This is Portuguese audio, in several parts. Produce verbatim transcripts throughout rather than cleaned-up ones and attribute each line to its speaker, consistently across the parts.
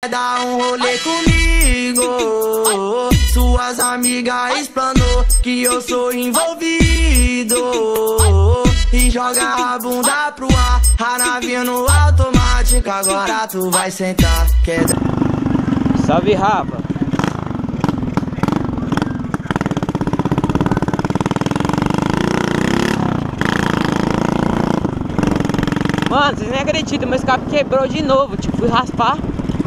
Speaker 1: dar um rolê comigo. Suas amigas explanou que eu sou envolvido e joga a bunda pro ar, a nave no automático. Agora tu vai sentar, quer...
Speaker 2: Salve, Rafa. Mano, vocês nem acreditam, meu escape quebrou de novo. Tipo, fui raspar.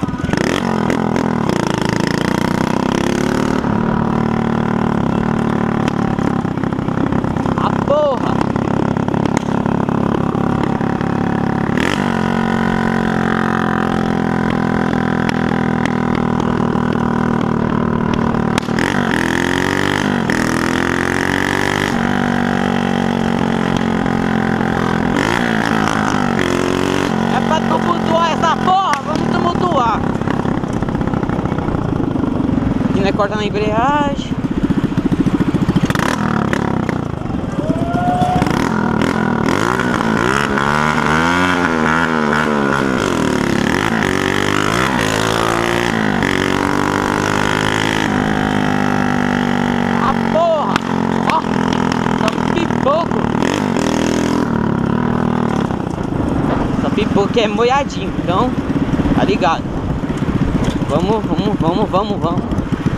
Speaker 2: A porra! Né, corta na embreagem. A porra! Ó, só pipoco. Só pipoco que é molhadinho, então tá ligado. Vamos, vamos, vamos, vamos, vamos.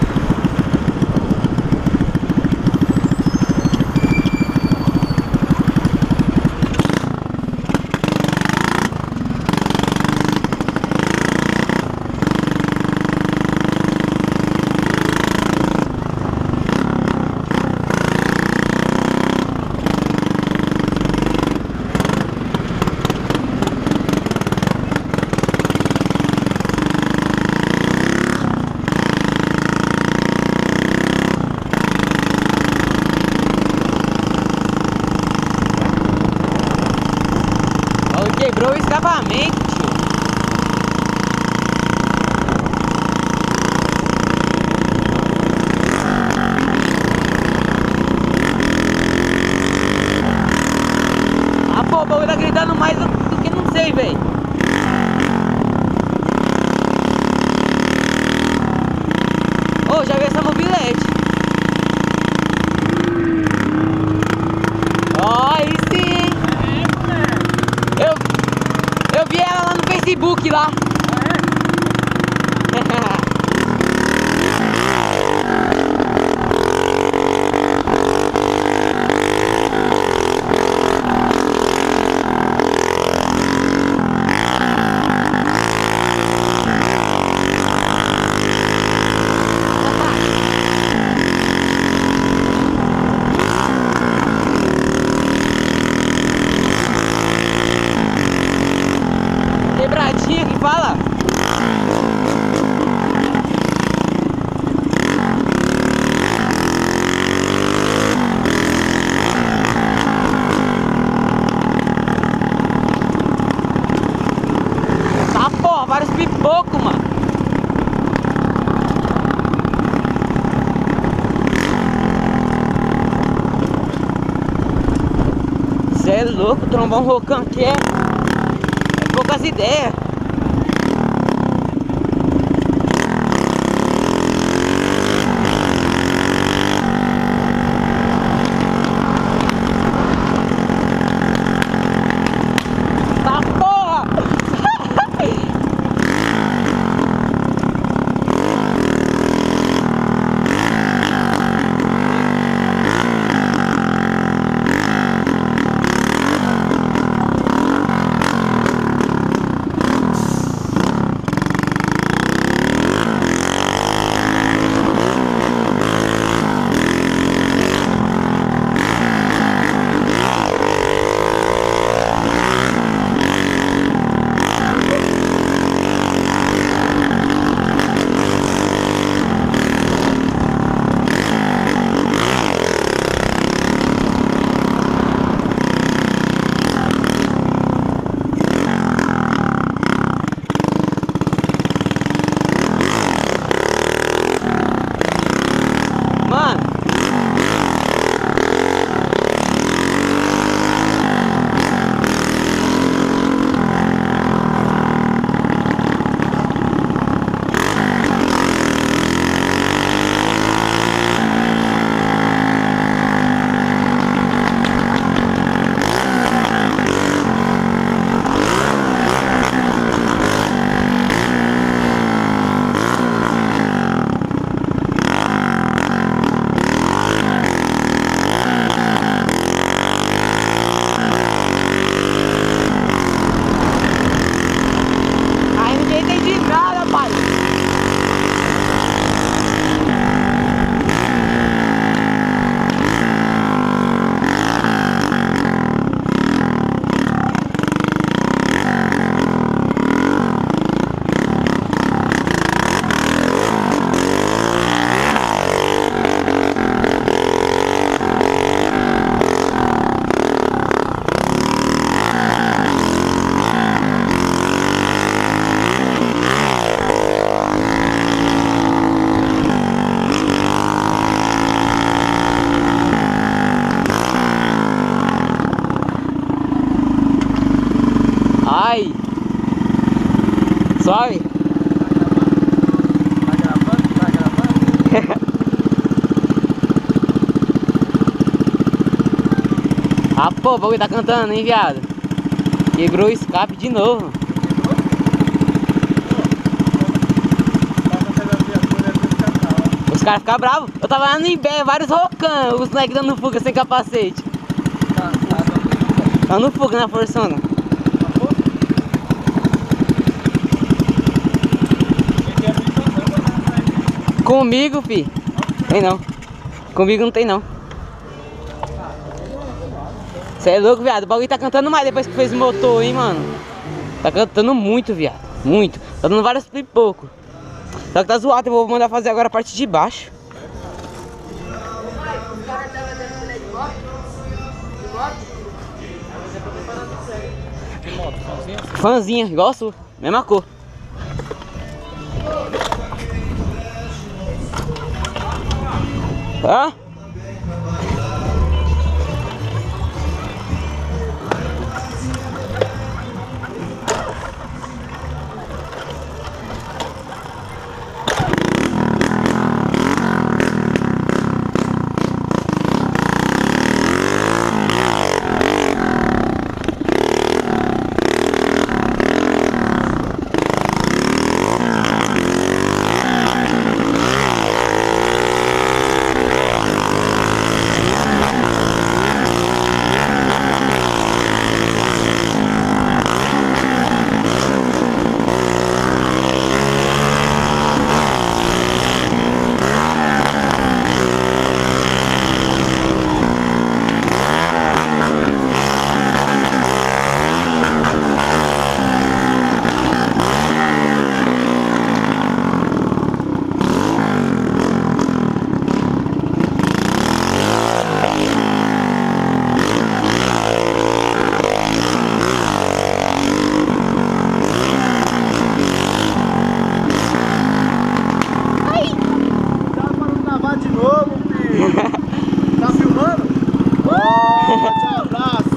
Speaker 2: Quebrou o escapamento, tio. Ah, pô, o bagulho tá gritando mais do, do que não sei, velho. Ô, oh, já vi essa mobilete. Ó, aí sim, hein? Eu, eu vi ela lá no Facebook lá. Ah, é? Quebradinha que fala. Tá, porra, vários pipocos, mano. Cê é louco, o trombão rocão que é. Poucas ideias. Tá, porra! Ah, pô, o bagulho tá cantando, hein, viado? Quebrou o escape de novo. Os caras ficam bravos. Eu tava lá no Imbé, vários rocão, os moleques dando fuga sem capacete. Dando fuga na forçona. Comigo, fi. Tem não. Comigo não tem não. Cê é louco, viado. O bagulho tá cantando mais depois que fez o motor, hein, mano. Tá cantando muito, viado. Muito. Tá dando vários pipocos. Só que tá zoado. Eu vou mandar fazer agora a parte de baixo. Fãzinha, igual a sua. Mesma cor. Hã?
Speaker 3: Tá filmando? Forte abraço!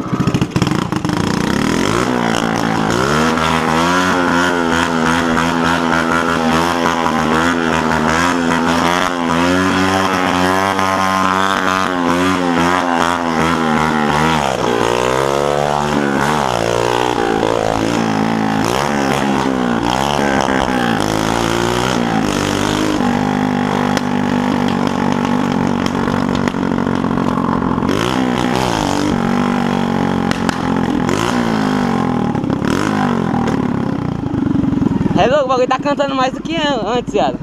Speaker 2: É louco, o bagulho tá cantando mais do que antes, viado.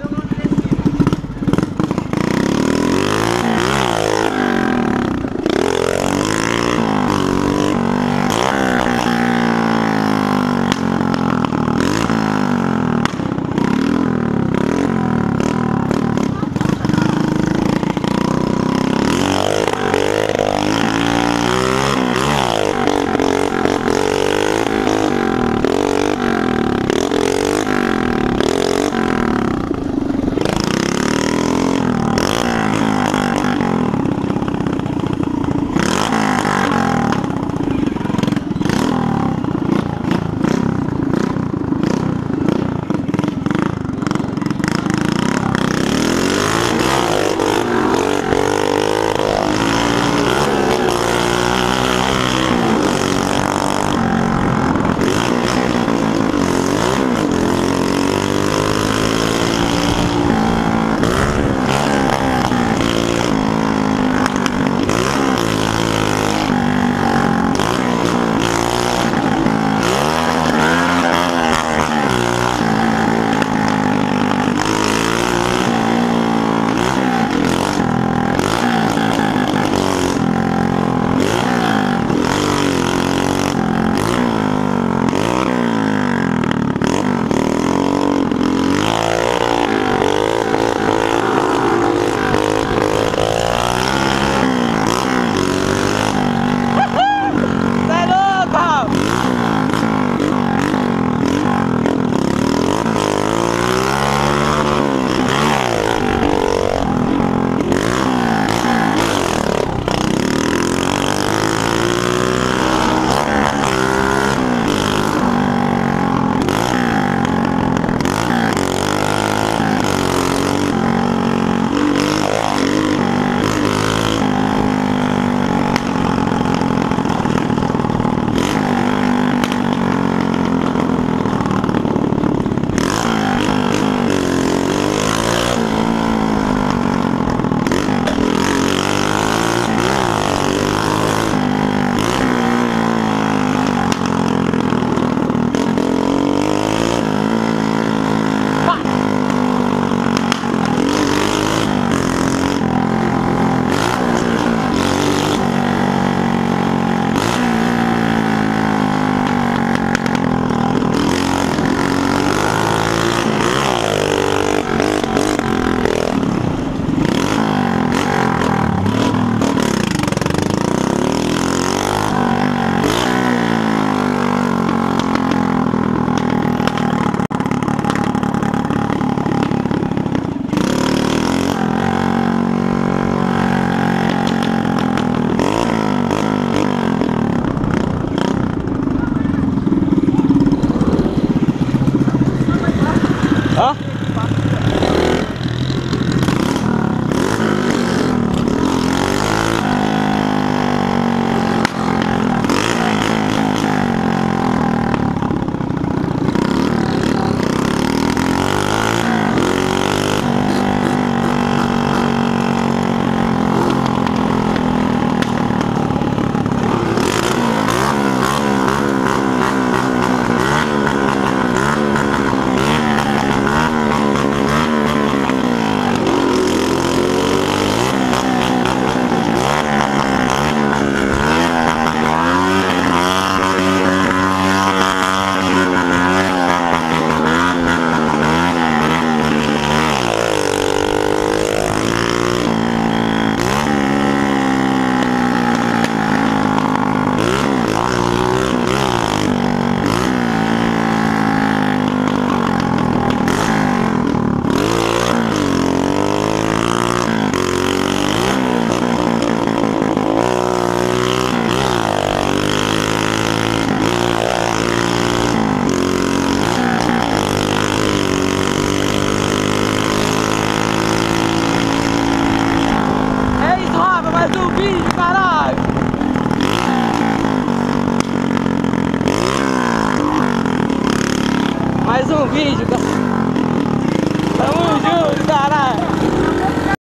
Speaker 2: Ó.